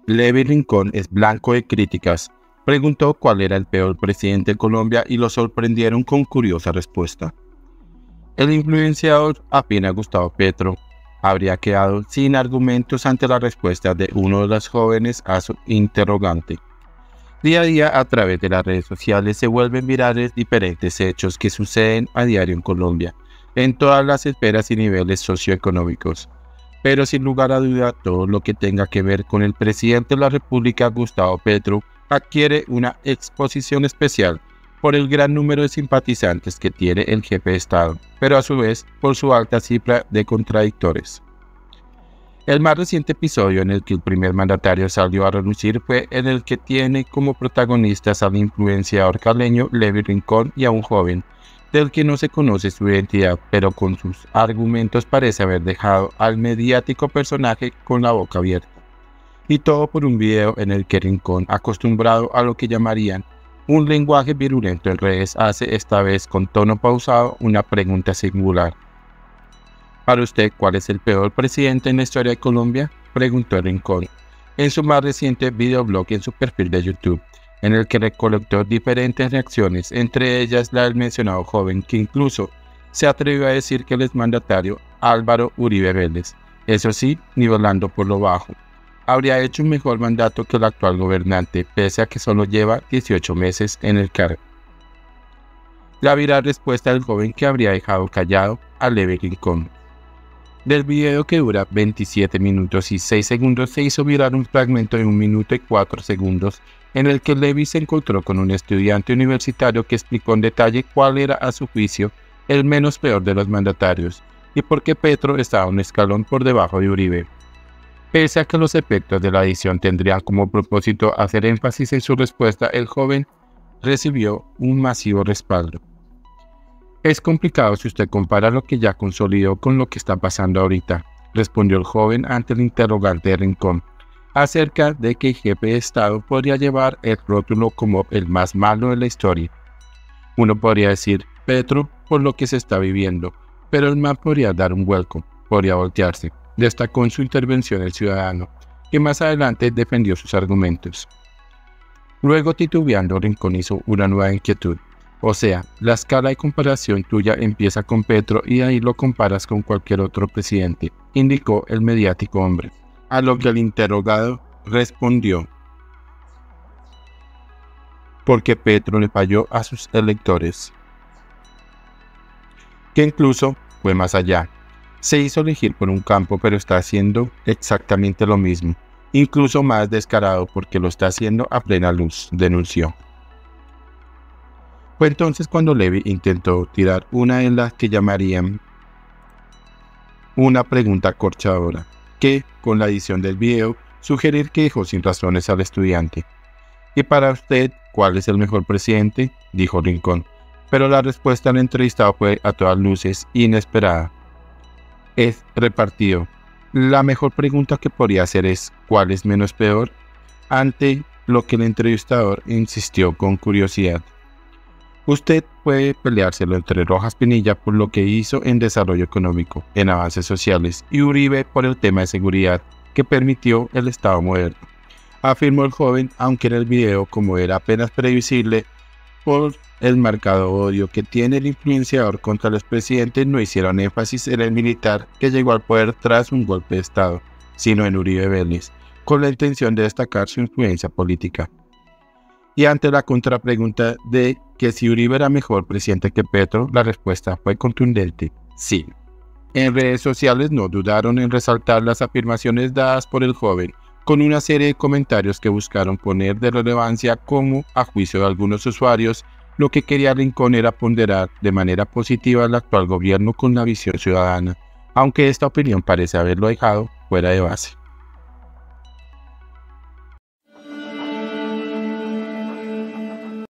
Levi Rincón es blanco de críticas. Preguntó cuál era el peor presidente de Colombia y lo sorprendieron con curiosa respuesta. El influenciador afín a Gustavo Petro habría quedado sin argumentos ante la respuesta de uno de los jóvenes a su interrogante. Día a día, a través de las redes sociales, se vuelven virales diferentes hechos que suceden a diario en Colombia, en todas las esferas y niveles socioeconómicos. Pero sin lugar a duda, todo lo que tenga que ver con el presidente de la República, Gustavo Petro, adquiere una exposición especial por el gran número de simpatizantes que tiene el jefe de Estado, pero a su vez por su alta cifra de contradictores. El más reciente episodio en el que el primer mandatario salió a relucir fue en el que tiene como protagonistas al influenciador caleño Levi Rincón y a un joven, del que no se conoce su identidad, pero con sus argumentos parece haber dejado al mediático personaje con la boca abierta. Y todo por un video en el que Rincón, acostumbrado a lo que llamarían un lenguaje virulento en redes, hace esta vez con tono pausado una pregunta singular. Para usted, ¿cuál es el peor presidente en la historia de Colombia?, preguntó Rincón en su más reciente videoblog en su perfil de YouTube, en el que recolectó diferentes reacciones, entre ellas la del mencionado joven, que incluso se atrevió a decir que el exmandatario Álvaro Uribe Vélez, eso sí, nivelando por lo bajo, habría hecho un mejor mandato que el actual gobernante, pese a que solo lleva 18 meses en el cargo. La viral respuesta del joven que habría dejado callado a Levi Rincón. Del video, que dura 27 minutos y 6 segundos, se hizo viral un fragmento de 1 minuto y 4 segundos en el que Levi se encontró con un estudiante universitario que explicó en detalle cuál era, a su juicio, el menos peor de los mandatarios y por qué Petro estaba un escalón por debajo de Uribe. Pese a que los efectos de la edición tendrían como propósito hacer énfasis en su respuesta, el joven recibió un masivo respaldo. Es complicado si usted compara lo que ya consolidó con lo que está pasando ahorita, respondió el joven ante el interrogante de Rincón, acerca de que el jefe de Estado podría llevar el rótulo como el más malo de la historia. Uno podría decir Petro por lo que se está viviendo, pero el man podría dar un vuelco, podría voltearse, destacó en su intervención el ciudadano, que más adelante defendió sus argumentos. Luego, titubeando, Rincón hizo una nueva inquietud. O sea, la escala de comparación tuya empieza con Petro y ahí lo comparas con cualquier otro presidente, indicó el mediático hombre. A lo que el interrogado respondió: porque Petro le falló a sus electores. Que incluso fue más allá. Se hizo elegir por un campo, pero está haciendo exactamente lo mismo, incluso más descarado porque lo está haciendo a plena luz, denunció. Fue entonces cuando Levi intentó tirar una de las que llamarían una pregunta acorchadora, que, con la edición del video, sugerir que dejó sin razones al estudiante. ¿Y para usted, cuál es el mejor presidente?, dijo Rincón, pero la respuesta al entrevistado fue a todas luces inesperada. Es repartido. La mejor pregunta que podría hacer es ¿cuál es menos peor?, ante lo que el entrevistador insistió con curiosidad. Usted puede peleárselo entre Rojas Pinilla por lo que hizo en desarrollo económico, en avances sociales, y Uribe por el tema de seguridad que permitió el Estado moderno, afirmó el joven, aunque en el video, como era apenas previsible por el marcado odio que tiene el influenciador contra los presidentes, no hicieron énfasis en el militar que llegó al poder tras un golpe de Estado, sino en Uribe Vélez, con la intención de destacar su influencia política. Y ante la contrapregunta de que si Uribe era mejor presidente que Petro, la respuesta fue contundente: sí. En redes sociales no dudaron en resaltar las afirmaciones dadas por el joven, con una serie de comentarios que buscaron poner de relevancia como, a juicio de algunos usuarios, lo que quería Rincón era ponderar de manera positiva al actual gobierno con la visión ciudadana, aunque esta opinión parece haberlo dejado fuera de base.